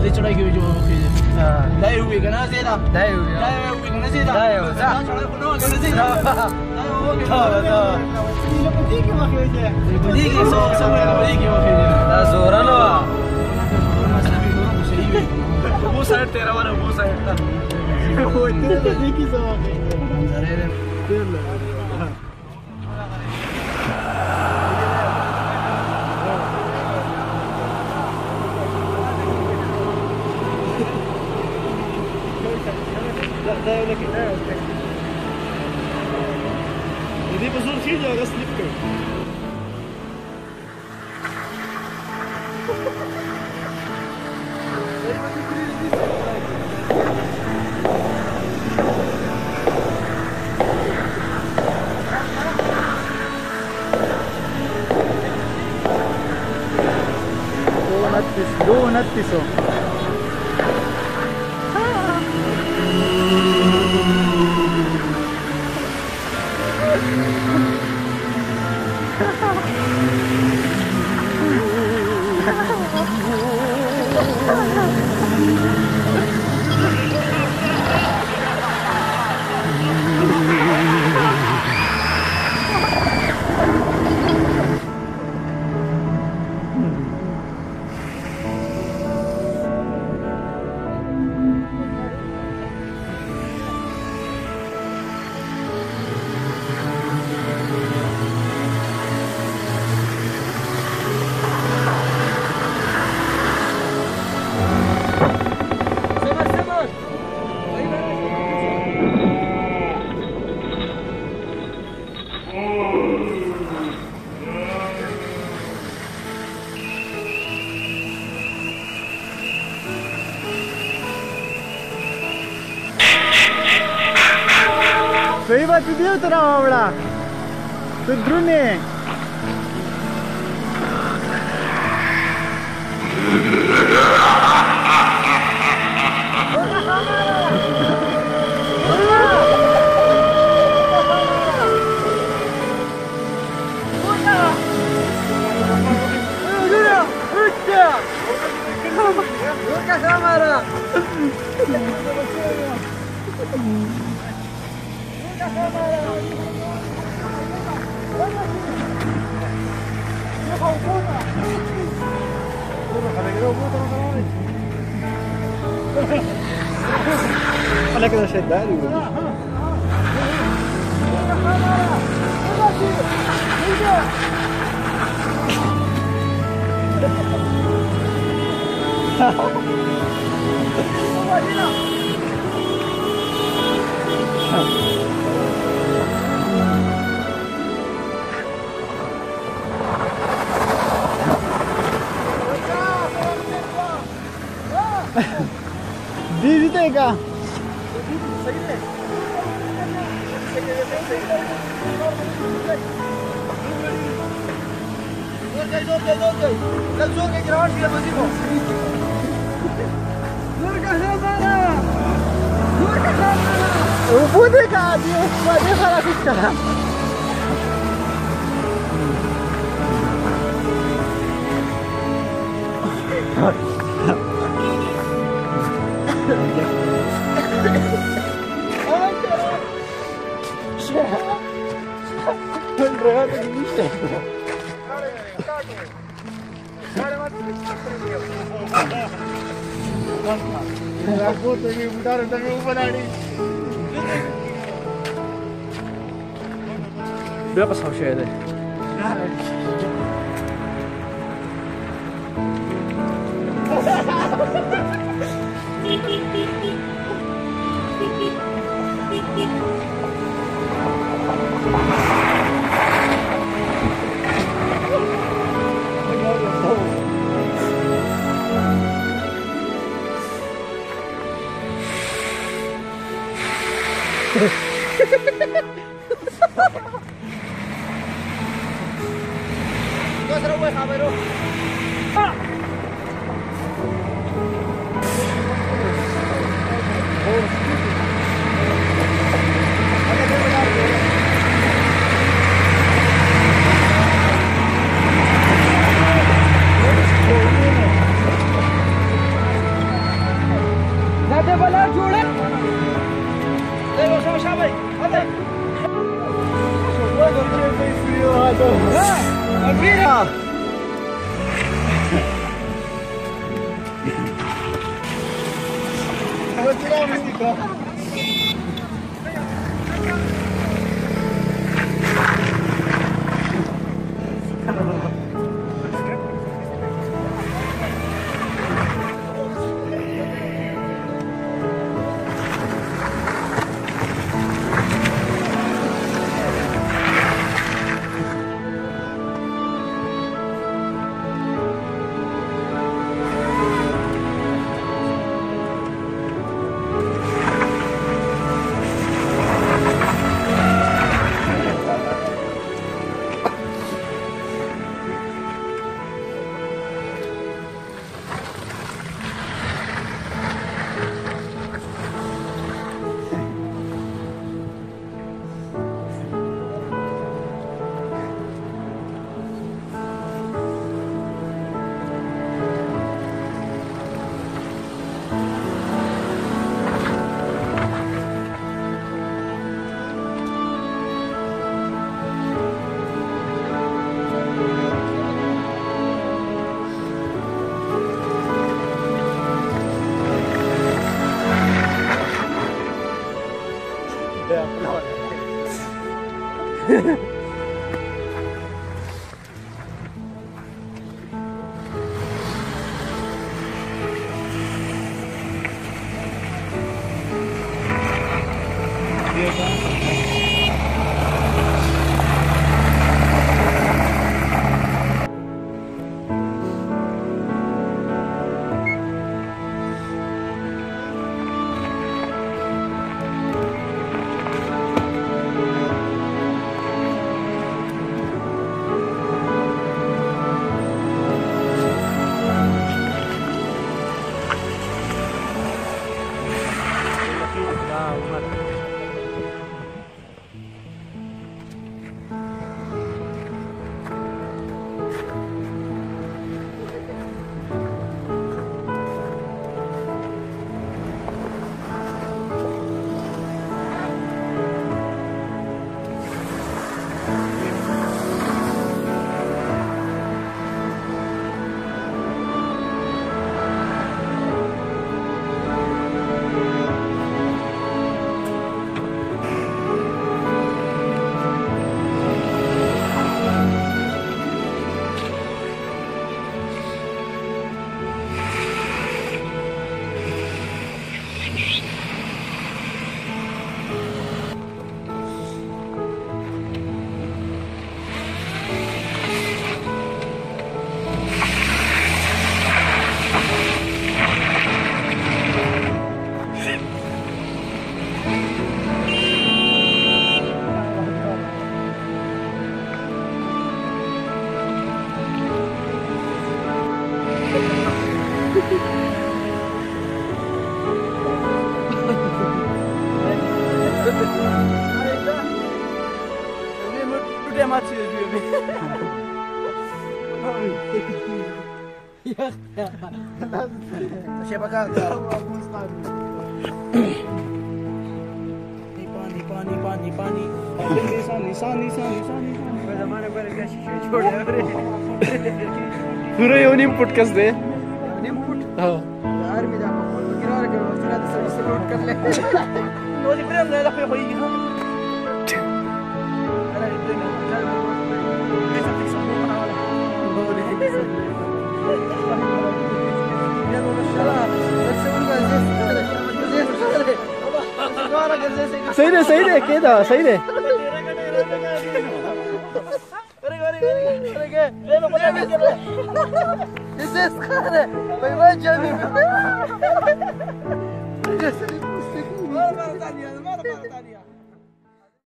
दे चढ़ाई की जो दाई हुई कना से दा दाई हुई कना से दा दाई हो सा चढ़ाई को कना से दा दा बदी की माखे जे बदी की सो बदी की माखे जे दा जोरा नो वो साइड तेरा वाला वो साइड था वो तेरे बदी की सो माखे जरे रे ده كده ودي بزور فيه جا سليب كده دو نتسو सही बात दियो तेरा बावड़ा तो द्रुने انا كده شدها لي दीदी देगा वो देखा ये सारा कुछ करा berapa sausnya itu? ده بلا جوړه له شابه شابه هذا شو وګور چې په سيو هاته ها البيرا هو ترى مسكه Siapa kau? पानी पूरा येऊन इनपुट कस दे इनपुट हो यार मी दाखव फोन गिरार के उसने तो सर्विस लोड कर ले नो दी प्रेम ले लखे होई हां अरे इतने चल ऐसा फिक्स हो बना वाला बोले يا ابو الشباب بس والله सही दे كده सही दे مرة ثانية